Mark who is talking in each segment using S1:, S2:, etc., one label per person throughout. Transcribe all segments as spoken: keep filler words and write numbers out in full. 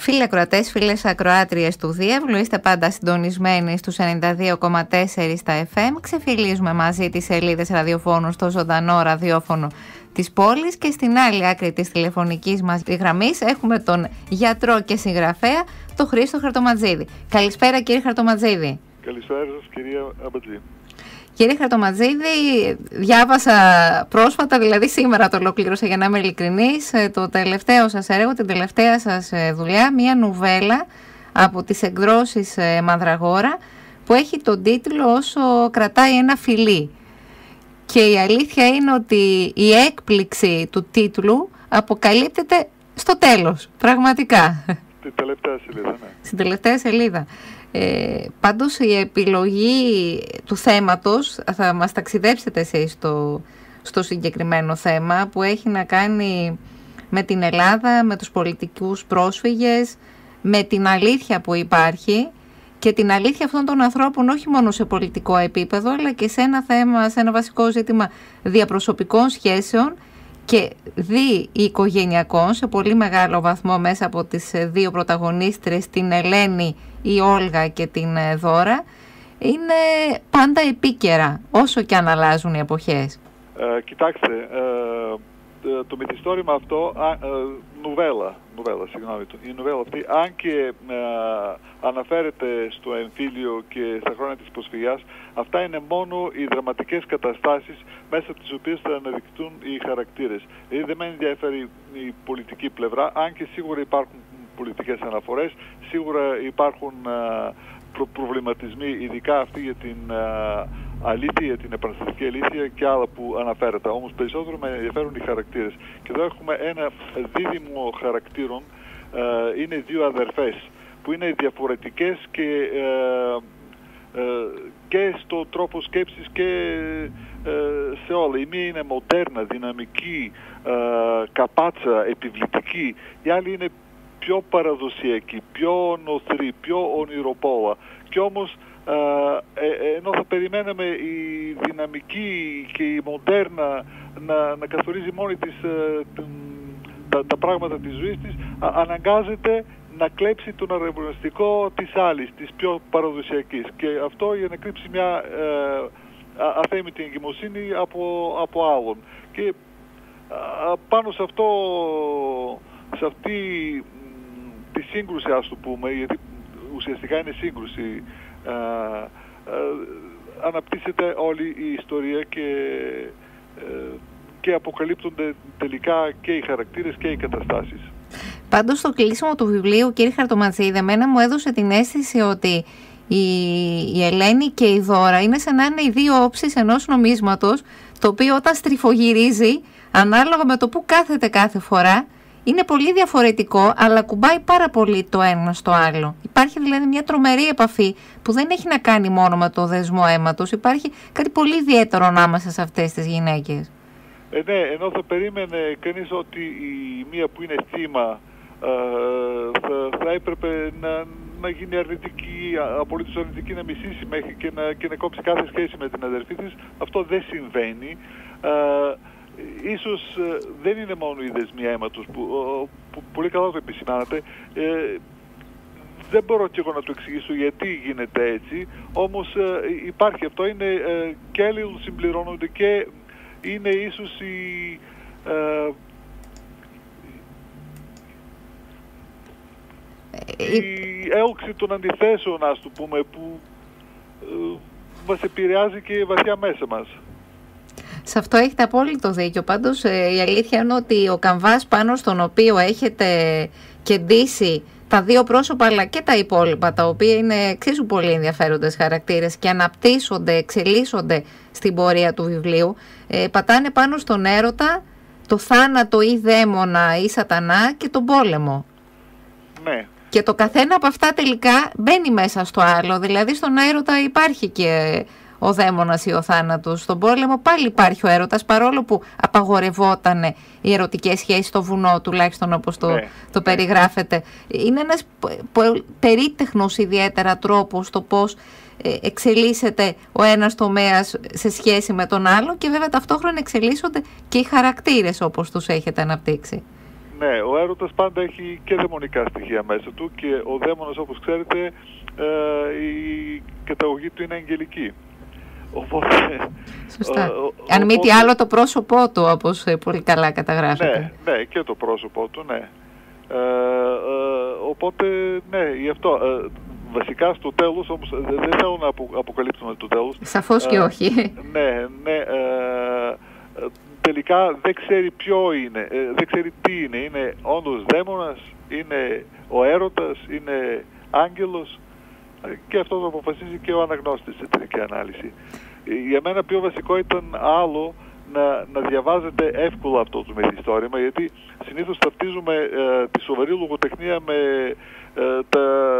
S1: Φίλοι ακροατές, φίλες ακροάτριες του Διεύλου, είστε πάντα συντονισμένοι στους ενενήντα δύο κόμμα τέσσερα στα εφ εμ. Ξεφυλίζουμε μαζί τις σελίδες ραδιοφώνου στο ζωντανό ραδιόφωνο της πόλης και στην άλλη άκρη της τηλεφωνικής μας γραμμής έχουμε τον γιατρό και συγγραφέα, τον Χρήστο Χαρτοματζίδη. Καλησπέρα κύριε Χαρτοματζίδη.
S2: Καλησπέρα σας κυρία Αμπατζή.
S1: Κύριε Χαρτοματζίδη, διάβασα πρόσφατα, δηλαδή σήμερα το ολοκλήρωσα για να είμαι ειλικρινής, το τελευταίο σας έργο, την τελευταία σας δουλειά, μία νουβέλα από τις εκδόσεις Μανδραγόρα που έχει τον τίτλο «Όσο κρατάει ένα φιλί». Και η αλήθεια είναι ότι η έκπληξη του τίτλου αποκαλύπτεται στο τέλος, πραγματικά.
S2: Στην τελευταία σελίδα, ναι.
S1: Στην τελευταία σελίδα. Ε, πάντως η επιλογή του θέματος, θα μας ταξιδέψετε εσείς στο, στο συγκεκριμένο θέμα που έχει να κάνει με την Ελλάδα, με τους πολιτικούς πρόσφυγες, με την αλήθεια που υπάρχει και την αλήθεια αυτών των ανθρώπων όχι μόνο σε πολιτικό επίπεδο αλλά και σε ένα θέμα, σε ένα βασικό ζήτημα διαπροσωπικών σχέσεων και διοικογενειακών σε πολύ μεγάλο βαθμό μέσα από τις δύο πρωταγωνίστρες, την Ελένη, η Όλγα και την Δώρα, είναι πάντα επίκαιρα όσο και αν αλλάζουν οι εποχές.
S2: Ε, κοιτάξτε, ε, το μυθιστόρημα αυτό, α, ε, νουβέλα, νουβέλα, συγγνώμη, η νουβέλα αυτή, αν και ε, αναφέρεται στο εμφύλιο και στα χρόνια της προσφυγιάς, αυτά είναι μόνο οι δραματικές καταστάσεις μέσα από τις οποίες θα αναδεικτούν οι χαρακτήρες. Δηλαδή δεν με ενδιαφέρει η πολιτική πλευρά, αν και σίγουρα υπάρχουν πολιτικές αναφορές, σίγουρα υπάρχουν α, προ, προβληματισμοί, ειδικά αυτοί για την α, αλήθεια, για την επαναστατική αλήθεια και άλλα που αναφέρεται. Όμως περισσότερο με ενδιαφέρουν οι χαρακτήρες. Και εδώ έχουμε ένα δίδυμο χαρακτήρων, α, είναι δύο αδερφές που είναι διαφορετικές και, α, α, και στο τρόπο σκέψης και α, σε όλα. Η μία είναι μοντέρνα, δυναμική, α, καπάτσα, επιβλητική. Η άλλη είναι πιο παραδοσιακή, πιο νοθρή, πιο ονειροπόλα. Και όμως, ε, ε, ενώ θα περιμέναμε η δυναμική και η μοντέρνα να, να καθορίζει μόνη της ε, τα, τα πράγματα της ζωής της, α, αναγκάζεται να κλέψει τον αρευνητικό της άλλης, της πιο παραδοσιακής. Και αυτό για να κρύψει μια ε, αθέμητη εγκυμοσύνη από, από άλλον. Και α, πάνω σε αυτό, σε αυτή τη σύγκρουση, ας το πούμε, γιατί ουσιαστικά είναι σύγκρουση, α, α, αναπτύσσεται όλη η ιστορία και, α, και αποκαλύπτονται τελικά και οι χαρακτήρες και οι καταστάσεις.
S1: Πάντως στο κλείσιμο του βιβλίου, κύριε Χαρτοματζίδη, εμένα μου έδωσε την αίσθηση ότι η, η Ελένη και η Δώρα είναι σαν να είναι οι δύο όψεις ενός νομίσματος, το οποίο όταν στριφογυρίζει, ανάλογα με το που κάθεται κάθε φορά, είναι πολύ διαφορετικό, αλλά κουμπάει πάρα πολύ το ένα στο άλλο. Υπάρχει δηλαδή μια τρομερή επαφή που δεν έχει να κάνει μόνο με το δεσμό αίματος. Υπάρχει κάτι πολύ ιδιαίτερο ανάμεσα σε αυτές τις γυναίκες.
S2: Ε, ναι, ενώ θα περίμενε κανείς ότι η μία που είναι θύμα ε, θα, θα έπρεπε να, να γίνει αρνητική, απολύτως αρνητική, να μισήσει μέχρι και να, και να κόψει κάθε σχέση με την αδερφή της. Αυτό δεν συμβαίνει. Ε, Ίσως ε, δεν είναι μόνο οι δεσμοί αίματος που, που πολύ καλά το επισημάνατε. Ε, δεν μπορώ και εγώ να το εξηγήσω γιατί γίνεται έτσι, όμως ε, υπάρχει αυτό, είναι ε, και άλλοι συμπληρώνονται και είναι ίσως η, ε, η έλξη των αντιθέσεων, ας το πούμε, που ε, μας επηρεάζει και βαθιά μέσα μας.
S1: Σε αυτό έχετε απόλυτο δίκιο. Πάντως ε, η αλήθεια είναι ότι ο καμβάς πάνω στον οποίο έχετε κεντήσει τα δύο πρόσωπα αλλά και τα υπόλοιπα, τα οποία είναι εξίσου πολύ ενδιαφέροντες χαρακτήρες και αναπτύσσονται, εξελίσσονται στην πορεία του βιβλίου, ε, πατάνε πάνω στον έρωτα, το θάνατο ή δαίμονα ή σατανά και τον πόλεμο.
S2: Ναι.
S1: Και το καθένα από αυτά τελικά μπαίνει μέσα στο άλλο. Δηλαδή στον έρωτα υπάρχει και ο δαίμονας ή ο θάνατος. Στον πόλεμο πάλι υπάρχει ο έρωτας, παρόλο που απαγορευόταν οι ερωτικές σχέσεις στο βουνό, τουλάχιστον όπως το, ναι. το περιγράφεται. Είναι ένας περίτεχνος ιδιαίτερα τρόπος το πώς εξελίσσεται ο ένας τομέας σε σχέση με τον άλλο και βέβαια ταυτόχρονα εξελίσσονται και οι χαρακτήρες όπως τους έχετε αναπτύξει.
S2: ναι, ο έρωτας πάντα έχει και δαιμονικά στοιχεία μέσα του και ο δαίμονας, όπως ξέρετε, ε, η καταγωγή του είναι αγγελική. Οπότε,
S1: σωστά.
S2: Ο, ο,
S1: Αν μη τι
S2: οπότε,
S1: άλλο το πρόσωπό του, όπως πολύ καλά καταγράφεται.
S2: Ναι, ναι, και το πρόσωπό του, ναι. Ε, ε, οπότε, ναι, γι' αυτό. Ε, βασικά στο τέλος, όμως δεν θέλω να απο, αποκαλύψουμε το τέλος.
S1: Σαφώς και
S2: ε,
S1: όχι.
S2: Ναι, ναι. Ε, τελικά δεν ξέρει ποιο είναι, ε, δεν ξέρει τι είναι. Είναι όντως δαίμονας, είναι ο έρωτας, είναι άγγελος, και αυτό το αποφασίζει και ο αναγνώστης σε τελική ανάλυση. Για μένα πιο βασικό ήταν άλλο να, να διαβάζετε εύκολα αυτό το μυθιστόρημα, γιατί συνήθως ταυτίζουμε ε, τη σοβαρή λογοτεχνία με ε, τα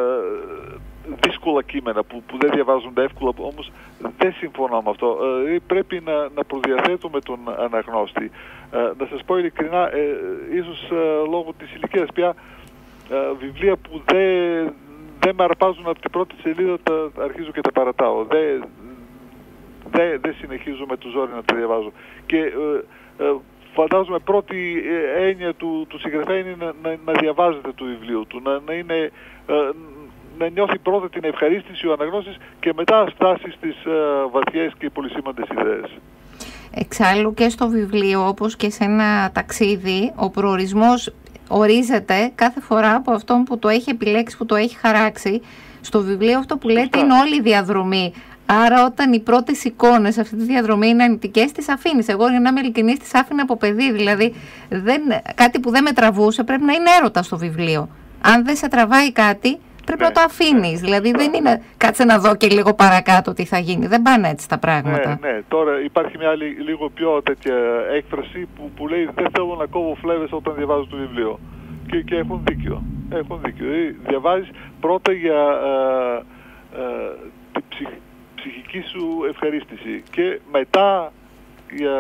S2: δύσκολα κείμενα που, που δεν διαβάζονται εύκολα, όμως δεν συμφωνώ με αυτό. Ε, πρέπει να, να προδιαθέτουμε τον αναγνώστη. Ε, να σας πω ειλικρινά, ε, ίσως ε, λόγω της ηλικίας πια, ε, βιβλία που δεν δεν με αρπάζουν από την πρώτη σελίδα, τα αρχίζω και τα παρατάω. Δεν δε, δε συνεχίζω με το ζόρι να τα διαβάζω. Και ε, ε, φαντάζομαι πρώτη έννοια του, του συγγραφέα είναι να, να, να διαβάζετε το βιβλίο του, να, να, είναι, ε, να νιώθει πρώτα την ευχαρίστηση ο αναγνώστης και μετά φτάσει στις ε, βαθιές και πολυσήμαντες ιδέες.
S1: Εξάλλου και στο βιβλίο, όπως και σε ένα ταξίδι, ο προορισμός ορίζεται κάθε φορά από αυτόν που το έχει επιλέξει, που το έχει χαράξει. Στο βιβλίο αυτό που λέτε είναι όλη η διαδρομή. Άρα όταν οι πρώτες εικόνες αυτή τη διαδρομή είναι αρνητικές, τις αφήνεις. Εγώ, για να είμαι ειλικρινής, τις άφηνα από παιδί. Δηλαδή δεν, κάτι που δεν με τραβούσε πρέπει να είναι έρωτα στο βιβλίο. Αν δεν σε τραβάει κάτι, πρέπει ναι, να το αφήνεις. Ναι, δηλαδή ναι, δεν είναι κάτσε να δω και λίγο παρακάτω τι θα γίνει. Δεν πάνε έτσι τα πράγματα.
S2: Ναι, ναι. Τώρα υπάρχει μια άλλη, λίγο πιο τέτοια έκφραση που, που λέει δεν θέλω να κόβω φλέβες όταν διαβάζω το βιβλίο. Και, και έχουν δίκιο. Έχουν δίκιο. Δηλαδή, διαβάζεις πρώτα για ε, ε, την ψυχ, ψυχική σου ευχαρίστηση και μετά για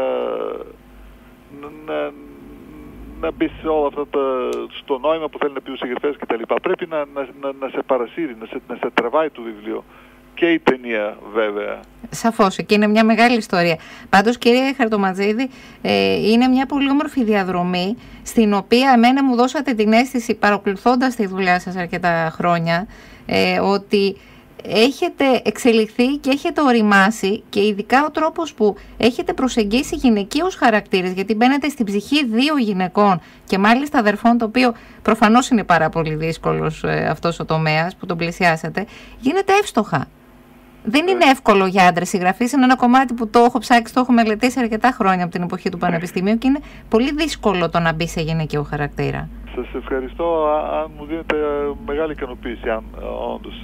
S2: να, να μπεις σε όλα αυτά τα, στο νόημα που θέλει να πει ο συγγραφέας κτλ. Πρέπει να, να, να, να σε παρασύρει, να σε, να σε τραβάει το βιβλίο. Και η ταινία βέβαια.
S1: Σαφώς, και είναι μια μεγάλη ιστορία. Πάντως, κύριε Χαρτοματζίδη, ε, είναι μια πολύ όμορφη διαδρομή, στην οποία εμένα μου δώσατε την αίσθηση, παρακολουθώντας τη δουλειά σας αρκετά χρόνια, ε, ότι έχετε εξελιχθεί και έχετε οριμάσει, και ειδικά ο τρόπος που έχετε προσεγγίσει γυναικείους χαρακτήρες, γιατί μπαίνετε στην ψυχή δύο γυναικών και μάλιστα αδερφών, το οποίο προφανώς είναι πάρα πολύ δύσκολος ε, αυτός ο τομέας που τον πλησιάσατε, γίνεται εύστοχα. Δεν είναι εύκολο για άντρες συγγραφείς, είναι ένα κομμάτι που το έχω ψάξει, το έχω μελετήσει αρκετά χρόνια από την εποχή του Πανεπιστημίου και είναι πολύ δύσκολο το να μπει σε γυναικείο χαρακτήρα.
S2: Σας ευχαριστώ. Αν μου δίνετε μεγάλη ικανοποίηση, αν όντως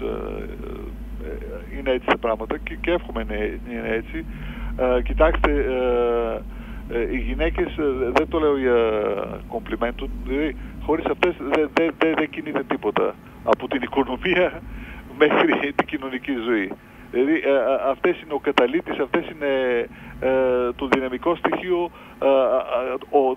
S2: είναι έτσι τα πράγματα, και, και εύχομαι να είναι έτσι. Ε, κοιτάξτε, ε, ε, οι γυναίκες, δεν το λέω για κομπλιμέντο, δηλαδή χωρίς αυτές δεν δε, δε, δε κινείται τίποτα από την οικονομία μέχρι την κοινωνική ζωή. Δηλαδή ε, αυτές είναι ο καταλύτης, αυτές είναι ε, το δυναμικό στοιχείο, ε, ο,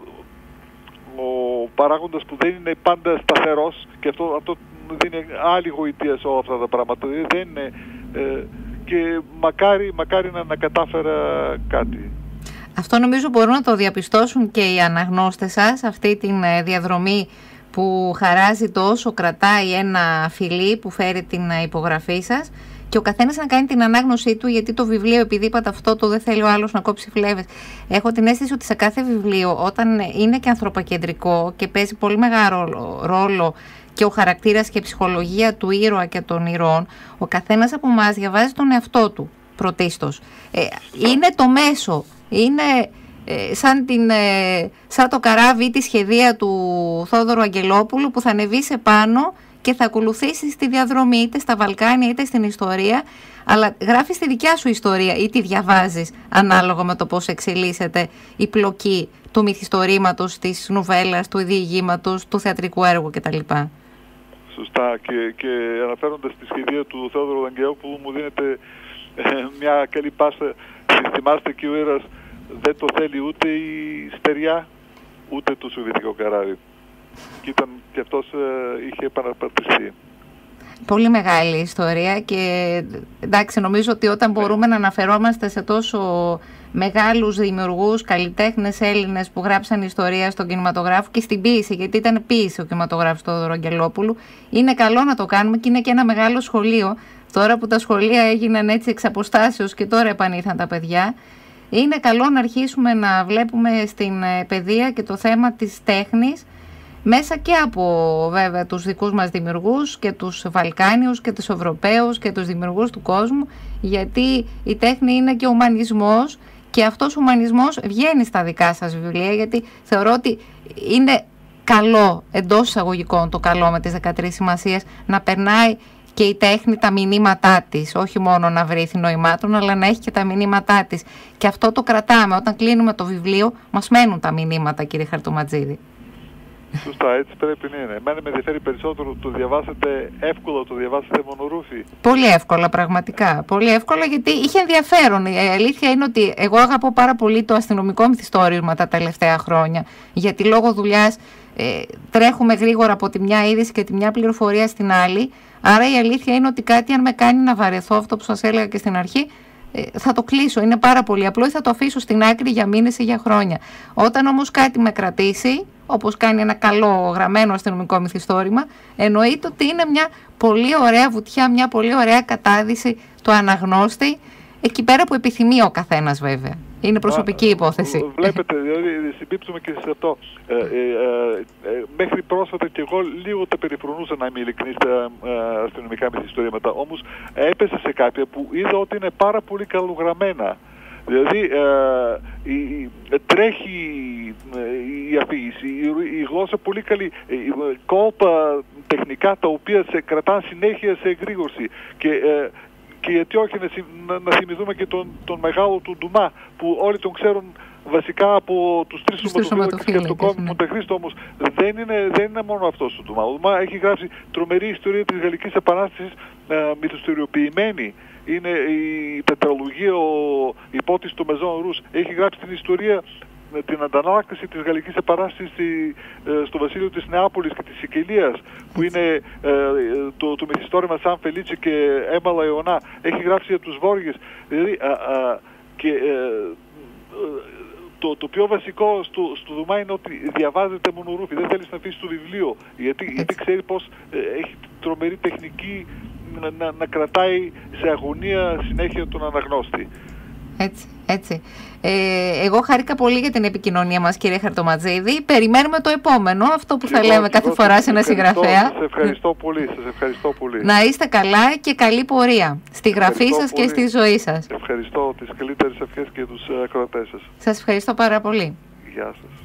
S2: ο παράγοντας που δεν είναι πάντα σταθερός, και αυτό, αυτό δίνει άλλη γοητεία σε όλα αυτά τα πράγματα. Δηλαδή δεν είναι, ε, και μακάρι, μακάρι να, να κατάφερα κάτι.
S1: Αυτό νομίζω μπορούν να το διαπιστώσουν και οι αναγνώστες σας, αυτή τη διαδρομή που χαράζει το όσο κρατάει ένα φιλί που φέρει την υπογραφή σας, και ο καθένας να κάνει την ανάγνωσή του, γιατί το βιβλίο, επειδή είπατε αυτό, το δεν θέλει ο άλλος να κόψει φλέβες. Έχω την αίσθηση ότι σε κάθε βιβλίο, όταν είναι και ανθρωποκεντρικό και παίζει πολύ μεγάλο ρόλο και ο χαρακτήρας και η ψυχολογία του ήρωα και των ηρώων, ο καθένας από εμάς διαβάζει τον εαυτό του πρωτίστως. Ε, είναι το μέσο, είναι ε, σαν, την, ε, σαν το καράβι ή τη σχεδία του Θόδωρου Αγγελόπουλου που θα ανεβεί σε πάνω και θα ακολουθήσεις τη διαδρομή είτε στα Βαλκάνια είτε στην ιστορία, αλλά γράφεις τη δικιά σου ιστορία ή τη διαβάζεις ανάλογα με το πώς εξελίσσεται η πλοκή του μυθιστορήματος, της νουβέλας, του διηγήματος, του θεατρικού έργου κτλ.
S2: Σωστά, και, και αναφέροντας τη σχεδία του Θόδωρου Αγγελόπουλου μου δίνεται ε, μια καλή πάσα. Θυμάστε, και ο ήρωας δεν το θέλει ούτε η στεριά ούτε το σοβιετικό καράβι. Και, ήταν, και αυτός ε, είχε επαναπατριστεί.
S1: Πολύ μεγάλη ιστορία και εντάξει, νομίζω ότι όταν μπορούμε να αναφερόμαστε σε τόσο μεγάλους δημιουργούς, καλλιτέχνες Έλληνες που γράψαν ιστορία στον κινηματογράφο και στην ποίηση, γιατί ήταν ποίηση ο κινηματογράφος του Αγγελόπουλου, είναι καλό να το κάνουμε και είναι και ένα μεγάλο σχολείο. Τώρα που τα σχολεία έγιναν έτσι εξ αποστάσεως και τώρα επανήλθαν τα παιδιά, είναι καλό να αρχίσουμε να βλέπουμε στην παιδεία και το θέμα της τέχνης μέσα και από βέβαια τους δικούς μας δημιουργούς και τους Βαλκάνιους και τους Ευρωπαίους και τους δημιουργούς του κόσμου, γιατί η τέχνη είναι και ουμανισμός και αυτός ο ουμανισμός βγαίνει στα δικά σας βιβλία, γιατί θεωρώ ότι είναι καλό, εντός εισαγωγικών το καλό με τις δεκατρείς σημασίες, να περνάει και η τέχνη τα μηνύματά της, όχι μόνο να βρήθει νοημάτων, αλλά να έχει και τα μηνύματά της. Και αυτό το κρατάμε. Όταν κλείνουμε το βιβλίο, μας μένουν τα μηνύματα, κύριε Χαρτοματζίδη.
S2: Σωστά, έτσι πρέπει να είναι. Εμένα με ενδιαφέρει περισσότερο το διαβάσετε εύκολα, το διαβάσετε μονορούφι.
S1: Πολύ εύκολα, πραγματικά. Πολύ εύκολα, γιατί είχε ενδιαφέρον. Η αλήθεια είναι ότι εγώ αγαπώ πάρα πολύ το αστυνομικό μυθιστόρημα τα τελευταία χρόνια. Γιατί λόγω δουλειάς ε, τρέχουμε γρήγορα από τη μια είδηση και τη μια πληροφορία στην άλλη. Άρα η αλήθεια είναι ότι κάτι, αν με κάνει να βαρεθώ, αυτό που σας έλεγα και στην αρχή, θα το κλείσω. Είναι πάρα πολύ απλό ή θα το αφήσω στην άκρη για μήνες ή για χρόνια. Όταν όμως κάτι με κρατήσει, όπως κάνει ένα καλό γραμμένο αστυνομικό μυθιστόρημα, εννοείται ότι είναι μια πολύ ωραία βουτιά, μια πολύ ωραία κατάδυση του αναγνώστη, εκεί πέρα που επιθυμεί ο καθένας βέβαια. Είναι προσωπική υπόθεση.
S2: Βλέπετε, δηλαδή συμπίπτουμε και σε αυτό. Ε, ε, ε, μέχρι πρόσφατα και εγώ λίγο τα περιφρονούσα, να είμαι ειλικρινής, στα ε, αστυνομικά μυθιστορήματα. Όμως έπεσα σε κάποια που είδα ότι είναι πάρα πολύ καλογραμμένα. Δηλαδή ε, η, τρέχει η αφήγηση, η, η γλώσσα πολύ καλή, η, κόλπα τεχνικά τα οποία σε κρατάνε συνέχεια σε εγρήγορση. Και, ε, Και γιατί όχι να, να θυμηθούμε και τον, τον μεγάλο του Ντουμά, που όλοι τον ξέρουν βασικά από τους τρεις σωματοφύλακες και από τον κόμμα Μοντεχρίστο, όμως δεν είναι, δεν είναι μόνο αυτός ο Ντουμά. Ο Ντουμά έχει γράψει τρομερή ιστορία της Γαλλικής Επανάστασης, ε, μυθιστοριοποιημένη. Είναι η τετραλογία, ο υπότης του Μεζόν Ρους. Έχει γράψει την ιστορία, την αντανάκτηση της Γαλλικής Επανάστασης στο βασίλειο της Νεάπολης και της Σικελίας, που είναι ε, το, το μυθιστόρημα Σαν Φελίτσι και Έμαλα Ιωνά. Έχει γράψει για τους Βόργες. Δηλαδή, α, α, και, ε, το, το πιο βασικό στο, στο Δουμά είναι ότι διαβάζεται μονορούφι. Δεν θέλεις να αφήσεις το βιβλίο, γιατί, γιατί ξέρει πως ε, έχει τρομερή τεχνική να, να, να κρατάει σε αγωνία συνέχεια τον αναγνώστη.
S1: Έτσι, έτσι. Ε, εγώ χάρηκα πολύ για την επικοινωνία μας, κύριε Χαρτοματζίδη. Περιμένουμε το επόμενο, αυτό που θα εγώ, λέμε κάθε φορά σε ένα συγγραφέα.
S2: Σας ευχαριστώ πολύ, σας ευχαριστώ πολύ.
S1: Να είστε καλά και καλή πορεία στη γραφή σας πολύ. Και στη ζωή σας.
S2: Ευχαριστώ τις καλύτερες ευχές και τους ακροατές σας.
S1: Σας ευχαριστώ πάρα πολύ.
S2: Γεια σας.